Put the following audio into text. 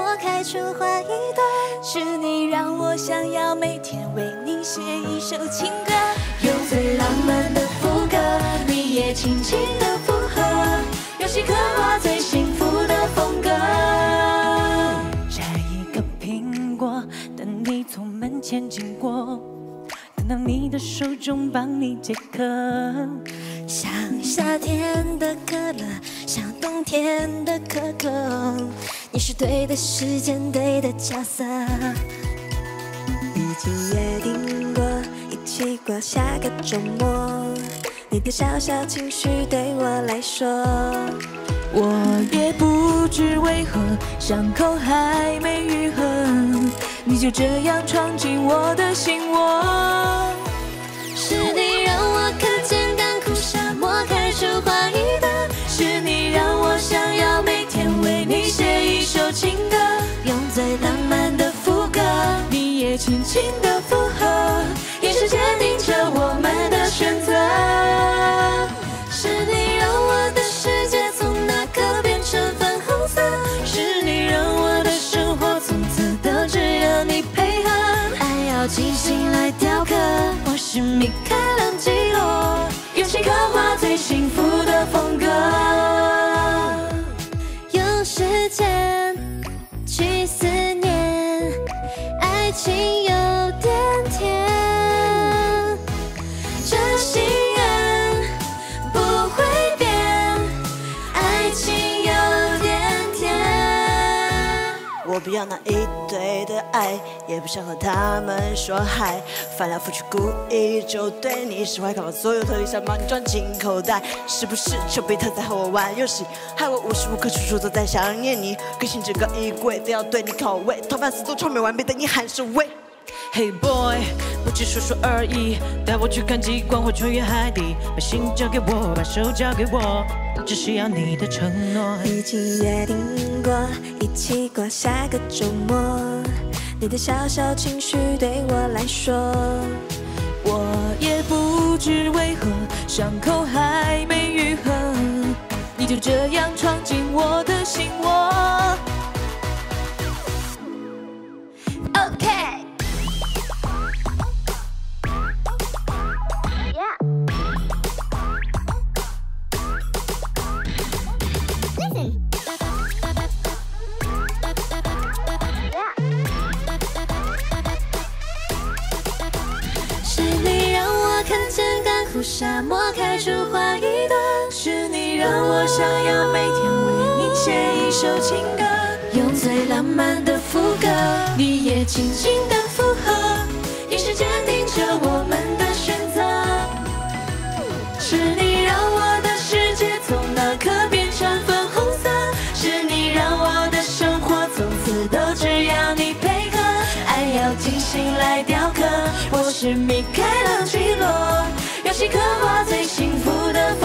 磨开出花一朵。是你让我想要每天为你写一首情歌，用最浪漫的副歌，你也轻轻的附和，用心刻画最幸福的风格。摘一个苹果，等你从门前经过，等到你的手中帮你解渴。像夏天的可乐，像冬天的可可，你是对的时间，对的角色。已经约定过，一起过下个周末。你的小小情绪对我来说，我也不知为何，伤口还没愈合，你就这样闯进我的心窝。是你让我看见干枯沙漠开出花一朵，是你让我想要每天为你写一首情歌，用最浪漫的副歌，你也轻轻的附和，眼神坚定着我们的选择。是你让我的世界从那刻变成粉红色，是你让我的生活从此都只有你配合，爱要精心来雕刻，我是米开朗基罗，用心刻画最幸福的风格。用时间去思念，爱情有点甜，这心愿不会变，爱情有点甜。我不要那一堆的爱，也不想和他们说嗨，翻来覆去故意就对你释怀，看把所有特地想把你装进口袋，是不是丘比特在和我玩游戏，害我无时无刻处处都在想念你，个性整个衣柜都要对你拷问，头发丝都超没完美的你喊是喂。Hey boy， 不只说说而已，带我去看极光或穿越海底，把心交给我，把手交给我，只需要你的承诺。已经约定过，一起过下个周末。你的小小情绪对我来说，我也不知为何，伤口还没愈合，你就这样闯进我的心窝。OK。是你让我看见干枯沙漠开出花一朵，是你让我想要每天为你写一首情歌，用最浪漫的副歌，你也轻轻的附和，眼神坚定着我们的选择。是你让我的世界从那刻变成粉红色，是你让我的生活从此都只要你配合，爱要精心来雕刻，我是米开朗基罗，用心刻画最幸福的